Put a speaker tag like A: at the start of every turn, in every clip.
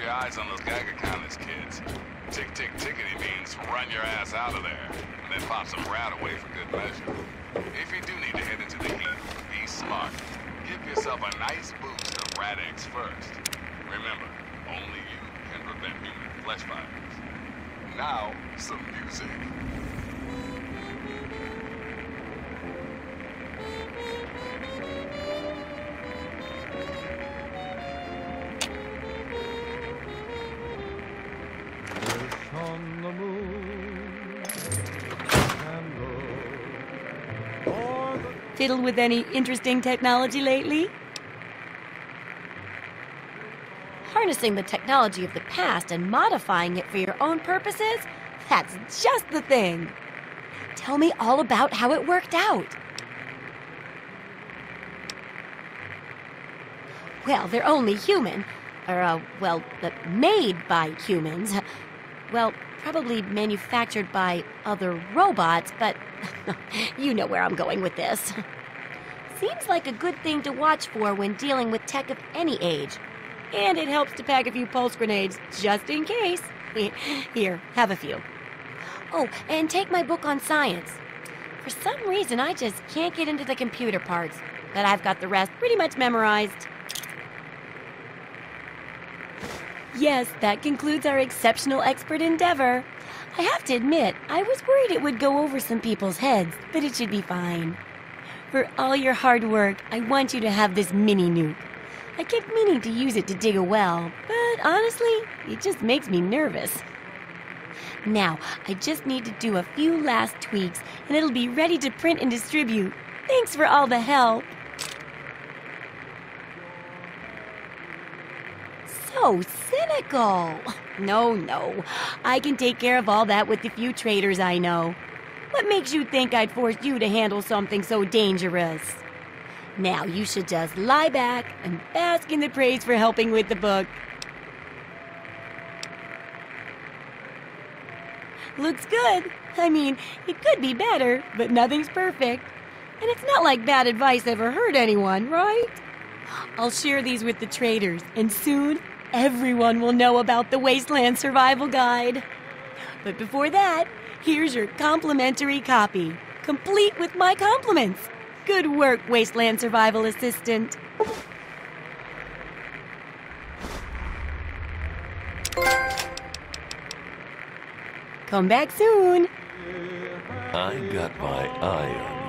A: your eyes on those Geiger counters, kids. Tick, tick, tickety means run your ass out of there, and then pop some rat away for good measure. If you do need to head into the heat, be smart. Give yourself a nice boost of Rat X first. Remember, only you can prevent human flesh fires. Now, some music.
B: On the moon,
C: Fiddled with any interesting technology lately? Harnessing the technology of the past and modifying it for your own purposes? That's just the thing. Tell me all about how it worked out. Well, they're only human. Made by humans. Well, probably manufactured by other robots, but you know where I'm going with this. Seems like a good thing to watch for when dealing with tech of any age. And it helps to pack a few pulse grenades, just in case. Here, have a few. Oh, and take my book on science. For some reason, I just can't get into the computer parts, but I've got the rest pretty much memorized. Yes, that concludes our exceptional expert endeavor. I have to admit, I was worried it would go over some people's heads, but it should be fine. For all your hard work, I want you to have this mini nuke. I kept meaning to use it to dig a well, but honestly, it just makes me nervous. Now, I just need to do a few last tweaks, and it'll be ready to print and distribute. Thanks for all the help. So cynical. No. I can take care of all that with the few traders I know. What makes you think I'd force you to handle something so dangerous? Now you should just lie back and bask in the praise for helping with the book. Looks good. I mean, it could be better, but nothing's perfect. And it's not like bad advice ever hurt anyone, right? I'll share these with the traders, and soon everyone will know about the Wasteland Survival Guide. But before that, here's your complimentary copy, complete with my compliments. Good work, Wasteland Survival Assistant. Come back soon.
D: I got my eye on you.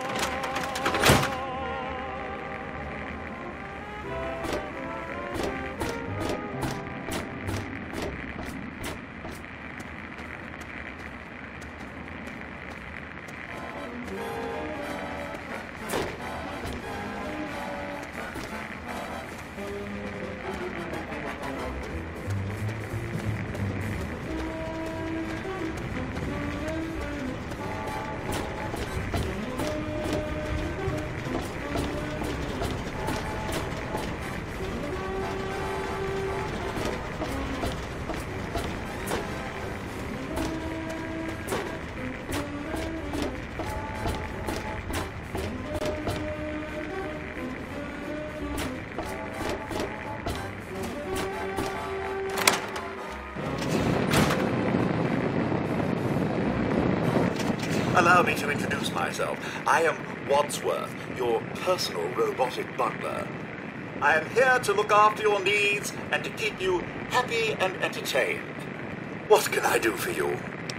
E: Allow me to introduce myself. I am Wadsworth, your personal robotic butler. I am here to look after your needs and to keep you happy and entertained. What can I do for you?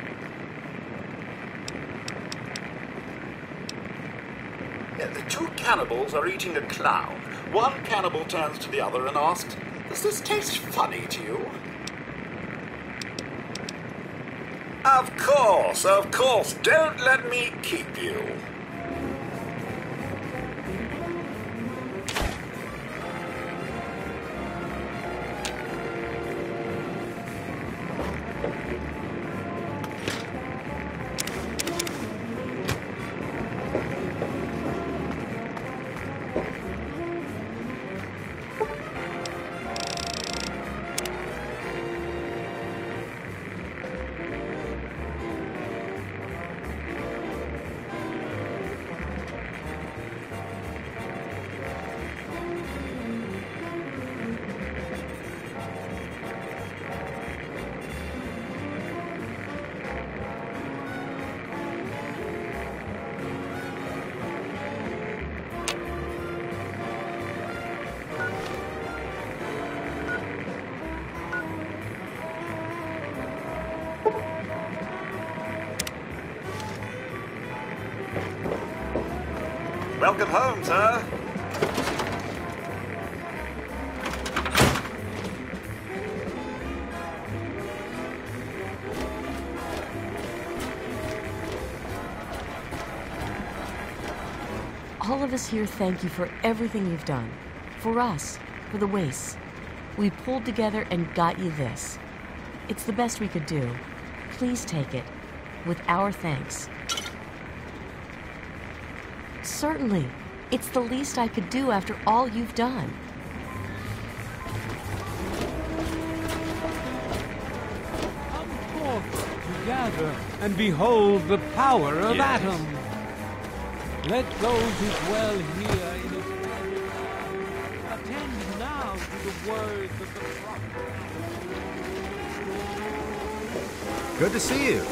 E: The two cannibals are eating a clown. One cannibal turns to the other and asks, "Does this taste funny to you?" Of course. Don't let me keep you. Welcome home, sir.
F: All of us here thank you for everything you've done. For us, for the wastes. We pulled together and got you this. It's the best we could do. Please take it, with our thanks. Certainly. It's the least I could do after all you've done.
B: Come forth together and behold the power of Atom. Let those who dwell here in its presence attend now to the words of the prophet.
G: Good to see you.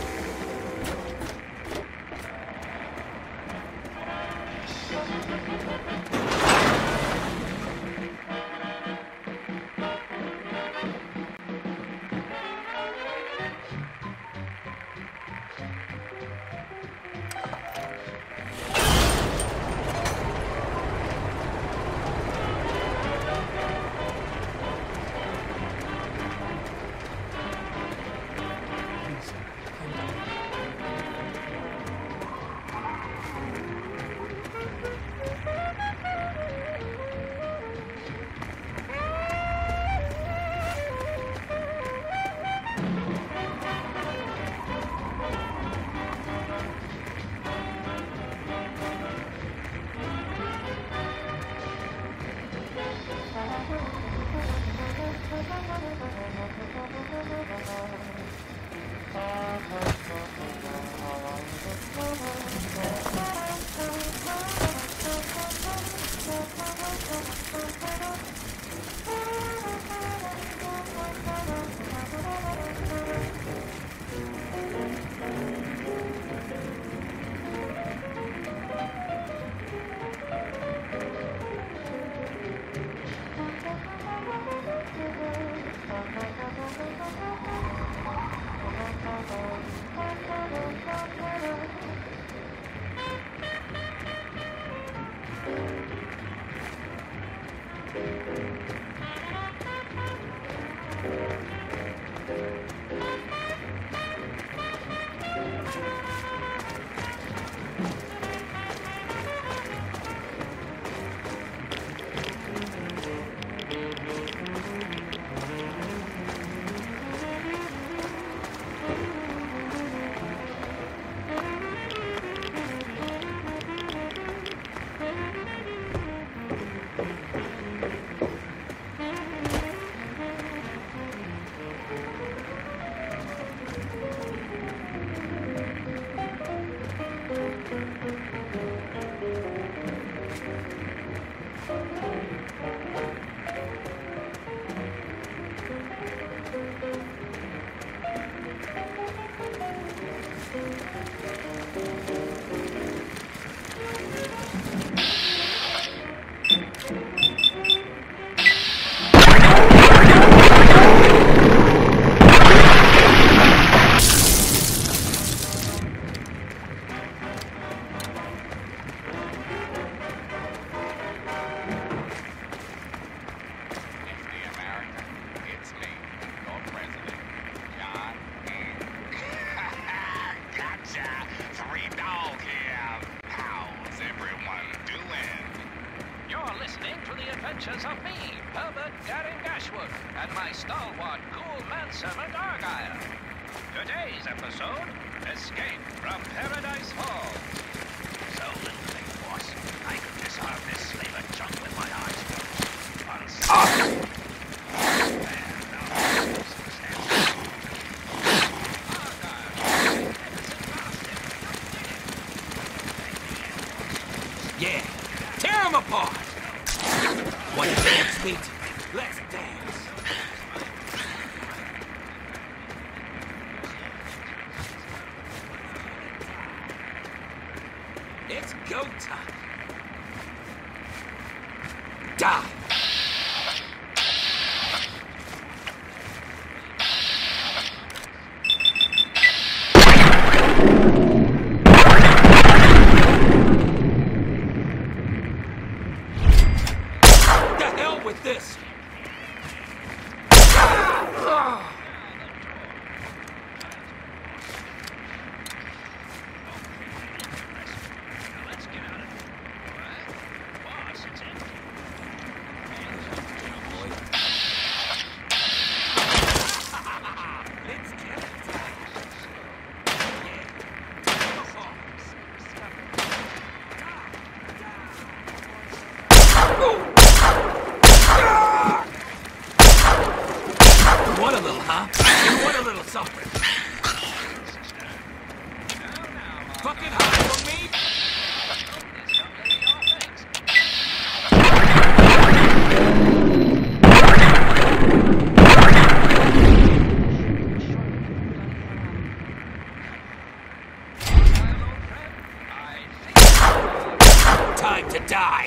H: Today's episode, Escape from Paradise Hall. So, little thing, boss, I could disarm this slaver junk with my eyes closed.
I: Yeah, tear him apart! Want to dance, meat? Let's dance. It's go time. Die! The hell with this! Want a little, huh? You want a little something? Fucking high for me? Time to die.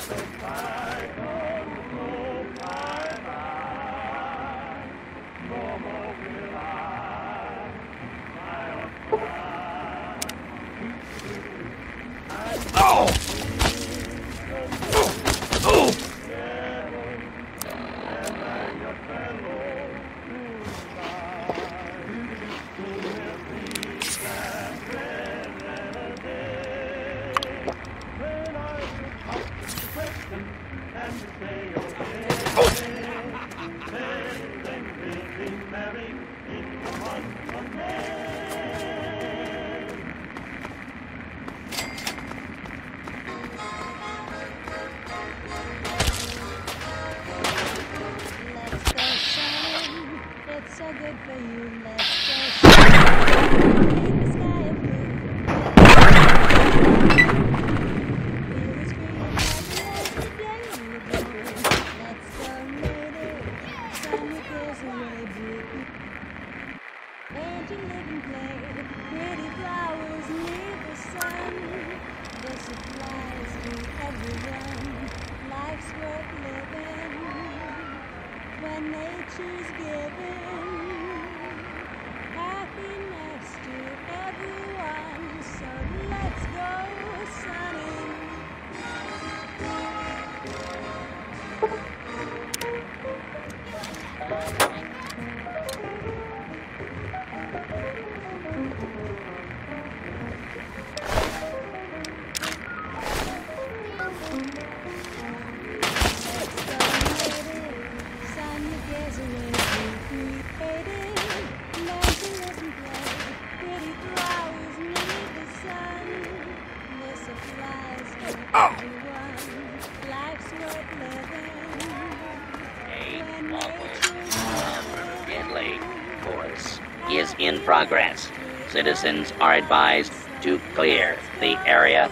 J: Is in progress. Citizens are advised to clear the area.